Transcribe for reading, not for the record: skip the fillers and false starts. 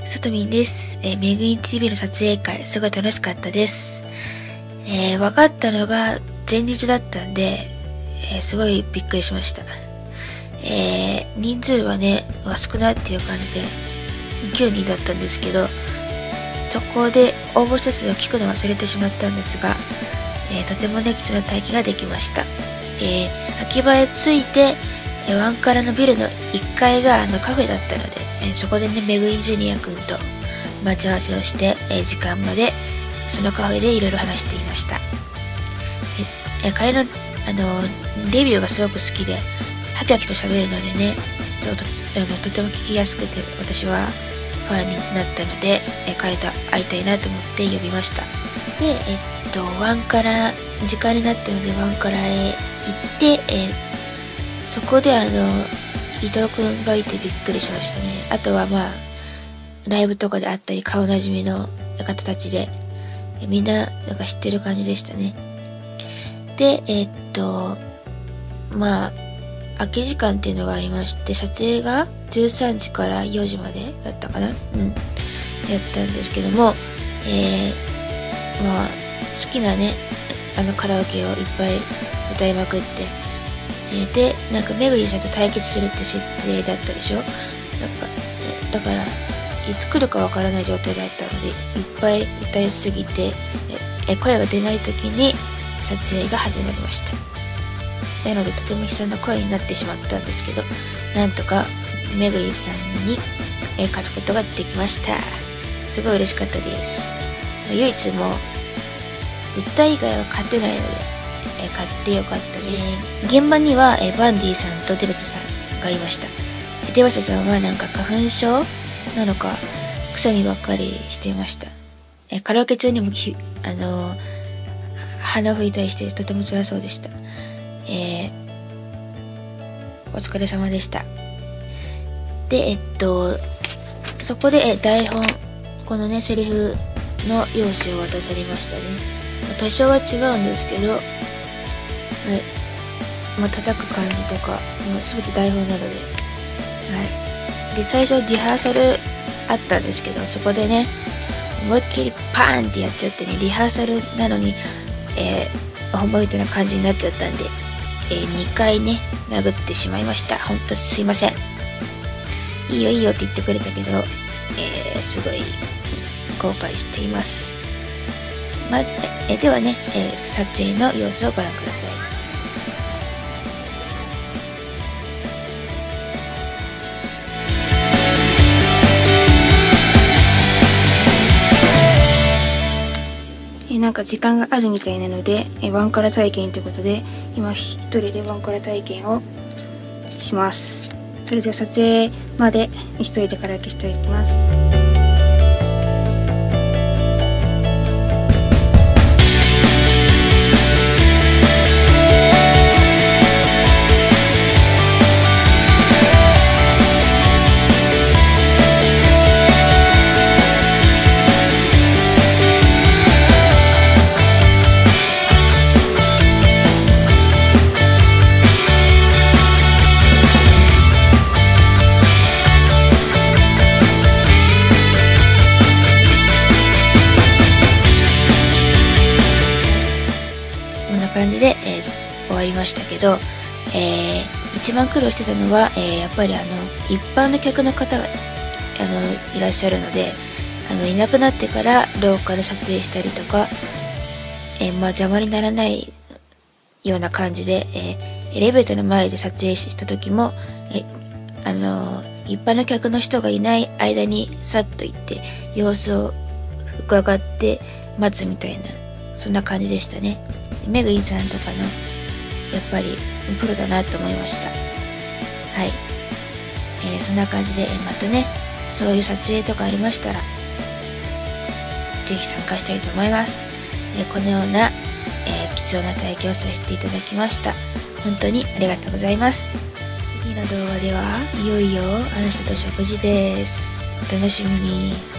さとみんです。メグイン TV の撮影会、すごい楽しかったです。分かったのが前日だったんで、すごいびっくりしました。人数はね、少ないっていう感じで、9人だったんですけど、そこで応募者数を聞くのを忘れてしまったんですが、とてもね、貴重な体験ができました。秋葉へ着いて、ワンカラのビルの1階がカフェだったので、そこでね、メグインジュニア君と待ち合わせをして、時間までそのカフェでいろいろ話していました。彼のレビューがすごく好きで、ハキハキと喋るのでね、とても聞きやすくて、私はファンになったので、彼と会いたいなと思って呼びました。で、ワンカラ、時間になったのでワンカラへ行って、そこで伊藤くんがいてびっくりしましたね。あとはライブとかで会ったり顔なじみの方たちで、みんななんか知ってる感じでしたね。で、空き時間っていうのがありまして、撮影が13時から4時までだったかな、やったんですけども、好きなね、カラオケをいっぱい歌いまくって、で、なんかメグインさんと対決するって設定だったでしょ。だから、いつ来るかわからない状態だったので、いっぱい歌いすぎて、声が出ない時に撮影が始まりました。なので、とても悲惨な声になってしまったんですけど、なんとかメグインさんに勝つことができました。すごい嬉しかったです。唯一も歌以外は勝てないので、買ってよかったです。現場にはバンディさんとデバチャさんがいました。デバチャさんはなんか花粉症なのかくしゃみばっかりしていました。カラオケ中にも鼻を吹いたりしてとても辛そうでした。お疲れ様でした。で、そこで台本、このねセリフの用紙を渡されましたね。多少は違うんですけど、叩く感じとか全て台本なので、で最初リハーサルあったんですけど、そこでね思いっきりパーンってやっちゃってね、リハーサルなのに、本番みたいな感じになっちゃったんで、2回ね殴ってしまいました。ほんとすいません。いいよいいよって言ってくれたけど、すごい後悔しています。まず、ではね、撮影の様子をご覧ください。なんか時間があるみたいなので、ワンカラ体験ということで、今一人でワンカラ体験をします。それでは撮影まで一人でカラオケしていきます。感じで、終わりましたけど、一番苦労してたのは、やっぱり一般の客の方がいらっしゃるので、いなくなってから廊下で撮影したりとか、邪魔にならないような感じで、エレベーターの前で撮影した時も、一般の客の人がいない間にさっと行って様子を伺って待つみたいな、そんな感じでしたね。メグインさんとかのやっぱりプロだなと思いました。そんな感じで、またねそういう撮影とかありましたらぜひ参加したいと思います。このような、貴重な体験をさせていただきました。本当にありがとうございます。次の動画ではいよいよあの人と食事です。お楽しみに。